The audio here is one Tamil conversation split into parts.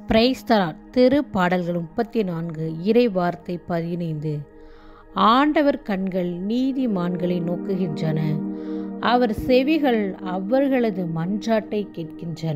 பிரைஸ் தரார். திருப்பாடல்கள் 34 இறை வார்த்தை 15. ஆண்டவர் கண்கள் நீதிமான்களை நோக்குகின்றன, அவர் செவிகள் அவர்களது மன்றாட்டை கேட்கின்றன.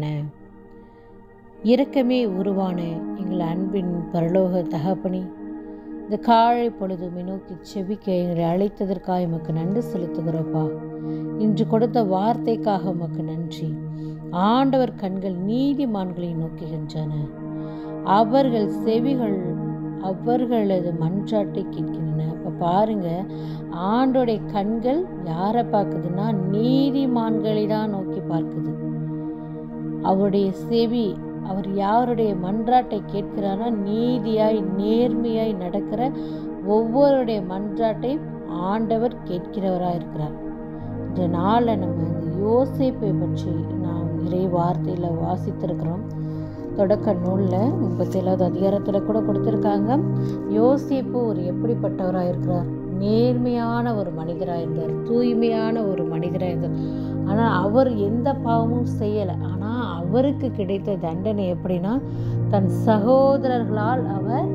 இரக்கமே உருவான எங்கள் அன்பின் பரலோக தகப்பனே, இந்த காலை பொழுதுமை நோக்கி செபிக்க எங்களை அழைத்ததற்காக உமக்கு நன்றி செலுத்துகிறோப்பா. இன்று கொடுத்த வார்த்தைக்காக உமக்கு நன்றி. ஆண்டவர் கண்கள் நீதிமான்களை நோக்குகின்றன, அவர்கள் செவிகள் அவர்களது மன்றாட்டை கேட்கின்றன. இப்போ பாருங்க, ஆண்டோடைய கண்கள் யாரை பார்க்குதுன்னா நீதிமான்களை தான் நோக்கி பார்க்குது. அவருடைய செவி, அவர் யாருடைய மன்றாட்டை கேட்கிறாரா, நீதியாய் நேர்மையாய் நடக்கிற ஒவ்வொருடைய மன்றாட்டை ஆண்டவர் கேட்கிறவராக இருக்கிறார். இந்த நாளில் நம்ம இந்த யோசேப்பை பற்றி நாம் இறை வார்த்தையில் வாசித்திருக்கிறோம். தொடக்க நூலில் 37வது அதிகாரத்தில் கூட கொடுத்துருக்காங்க. யோசேப்பு ஒரு எப்படிப்பட்டவராக இருக்கிறார், நேர்மையான ஒரு மனிதராக இருந்தார், தூய்மையான ஒரு மனிதராக இருந்தார். ஆனால் அவர் எந்த பாவமும் செய்யலை. ஆனால் அவருக்கு கிடைத்த தண்டனை எப்படின்னா, தன் சகோதரர்களால் அவர்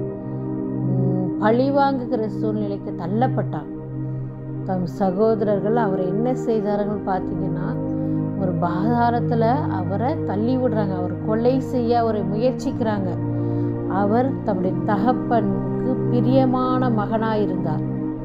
பழிவாங்குகிற சூழ்நிலைக்கு தள்ளப்பட்டார். தன் சகோதரர்கள் அவரை என்ன செய்தார்கள் பார்த்தீங்கன்னா, ஒரு பாதாரத்தில் அவரை தள்ளி விடுறாங்க, அவர் கொலை செய்ய அவரை முயற்சிக்கிறாங்க. அவர் தம்முடைய தகப்பனுக்கு பிரியமான மகனாக இருந்தார்.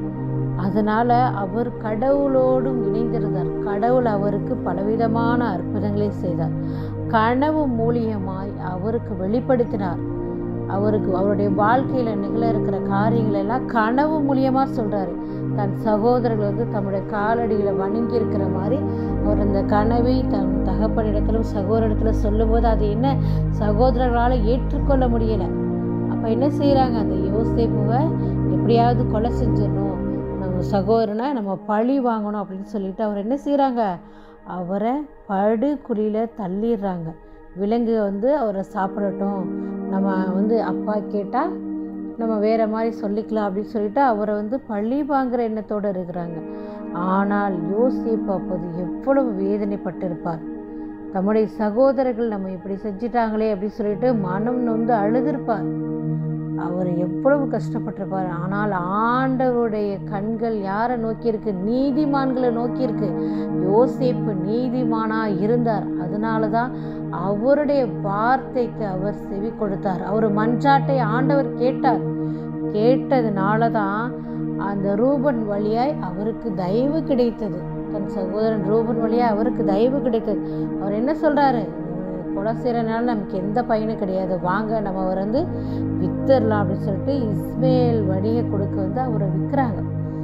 அதனால் அவர் கடவுளோடும் இணைந்திருந்தார். கடவுள் அவருக்கு பலவிதமான அற்புதங்களை செய்தார். கனவு மூலியமாய் அவருக்கு வெளிப்படுத்தினார். அவருடைய வாழ்க்கையில் நிகழ இருக்கிற காரியங்கள் எல்லாம் கனவு மூலியமாக சொல்கிறாரு. தன் சகோதரர்கள் தம்முடைய காலடிகளை வணங்கி இருக்கிற மாதிரி அவர் அந்த கனவை தன் தகப்பனிடத்திலும் சகோதரிடத்தில் சொல்லும்போது அது என்ன சகோதரர்களால் ஏற்றுக்கொள்ள முடியலை. அப்போ என்ன செய்கிறாங்க, அந்த யோசேப்புவை எப்படியாவது கொலை செஞ்சிடணும், நம்ம சகோதரனை நம்ம பழி வாங்கணும் அப்படின்னு சொல்லிட்டு அவர் என்ன செய்கிறாங்க, அவரை படுகுழியில் தள்ளிடுறாங்க. விலங்கு அவரை சாப்பிடட்டும், நம்ம அப்பா கேட்டால் நம்ம வேறு மாதிரி சொல்லிக்கலாம் அப்படின்னு சொல்லிட்டு அவரை பழி வாங்குகிற எண்ணத்தோடு இருக்கிறாங்க. ஆனால் யோசேப்பு அப்போது எவ்வளவு வேதனைப்பட்டிருப்பார். தம்முடைய சகோதரர்கள் நம்ம இப்படி செஞ்சிட்டாங்களே அப்படின்னு சொல்லிட்டு மனம் நொந்து அழுதிருப்பார். அவர் எவ்வளவு கஷ்டப்பட்டிருப்பார். ஆனால் ஆண்டவருடைய கண்கள் யாரை நோக்கியிருக்கு, நீதிமான்களை நோக்கியிருக்கு. யோசேப்பு நீதிமானாக இருந்தார். அதனால தான் அவருடைய வார்த்தைக்கு அவர் செவி கொடுத்தார். அவர் மன்றாட்டை ஆண்டவர் கேட்டார். கேட்டதுனால தான் அந்த ரூபன் வழியாய் அவருக்கு தயவு கிடைத்தது. தன் சகோதரன் ரூபன் வழியாய் அவருக்கு தயவு கிடைத்தது. அவர் என்ன சொல்கிறாரு, கொலை செய்கிறனால நமக்கு எந்த பயனும் கிடையாது, வாங்க நம்ம அவர் வித்துடலாம் அப்படின்னு சொல்லிட்டு இஸ்மேல் வணிக கொடுக்க அவரை விற்கிறாங்க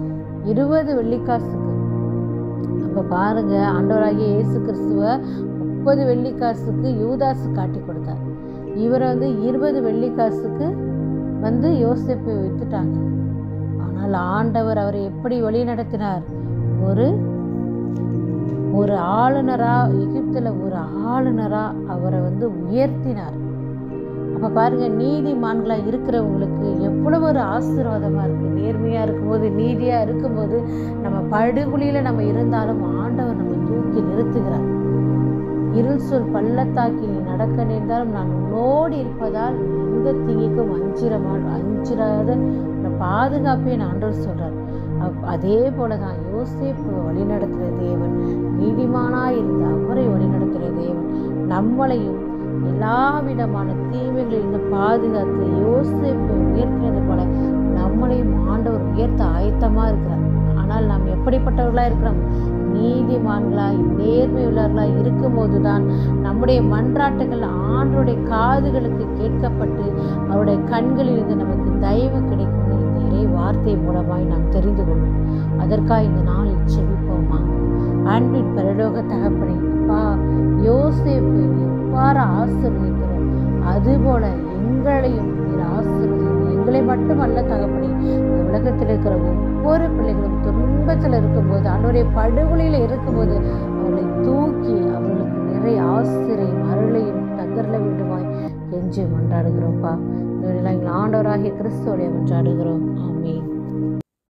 20 வெள்ளிக்காசுக்கு. அப்போ பாருங்க, ஆண்டவராகிய இயேசு கிறிஸ்துவை 30 வெள்ளிக்காசுக்கு யூதாசு காட்டி கொடுத்தார். இவரை 20 வெள்ளிக்காசுக்கு யோசேப்பை வித்துட்டாங்க. ஆனால் ஆண்டவர் அவரை எப்படி வழி நடத்தினார், ஒரு ஆளுநராக, எகிப்தில் ஒரு ஆளுநராக அவரை உயர்த்தினார். அப்போ பாருங்கள், நீதிமான்களாக இருக்கிறவங்களுக்கு எவ்வளவு ஒரு ஆசீர்வாதமாக இருக்குது. நேர்மையாக இருக்கும்போது, நீதியாக இருக்கும்போது, நம்ம படுகுழியில் நம்ம இருந்தாலும் ஆண்டவர் நம்ம தூக்கி நிறுத்துகிறார். இருள் சொல் பள்ளத்தாக்கில் நீ நடக்க நேர்ந்தாலும் நான் உன்னோடு இருப்பதால் எந்த தீங்கிக்கும் அஞ்சிராத பாதுகாப்பே ஆண்டவர் சொல்கிறார். அதே போல தான் யோசேப்பு வழிநடத்துகிற தேவன், நீதிமானாக இருந்த அவரை வழிநடத்துகிற தேவன் நம்மளையும் எல்லா விதமான தீமைகளிலிருந்து பாதுகாத்து யோசேப்பு உயர்த்தினது போல நம்மளையும் ஆண்டவர் உயர்த்த ஆயத்தமாக இருக்கிறார். ஆனால் நாம் எப்படிப்பட்டவர்களாக இருக்கிறோம், நீதிமான்களாய் நேர்மையுள்ளவர்களாய் இருக்கும்போது தான் நம்முடைய மன்றாட்டுகள் ஆண்டவருடைய காதுகளுக்கு கேட்கப்பட்டு அவருடைய கண்களிலிருந்து நமக்கு தயவு கிடைக்கும். இந்த இறை வார்த்தை மூலமாய் நாம் தெரிந்து கொள்வோம். அதற்காக இந்த நாளில் செபிப்போமா. அன்பின் பரலோக தகப்பனே, அப்பா, யோசேப்பு எவ்வாறு ஆசீர்வதிக்கிறோம் அதுபோல எங்களையும் நீர் ஆசீர்வதியும். எங்களை மட்டுமல்ல தகப்பனே, இந்த உலகத்தில் இருக்கிற ஒவ்வொரு பிள்ளைகளும் துன்பத்தில் இருக்கும்போது, அவருடைய படுகொலையில் இருக்கும்போது அவர்களை தூக்கி அவர்களுக்கு நிறைய ஆசிரியையும் அருளையும் தந்தரல வேண்டுமாய் கெஞ்சி மன்றாடுகிறோம்ப்பா. எங்கள் ஆண்டவராகிய கிறிஸ்துவோடைய மன்றாடுகிறோம். ஆமென்.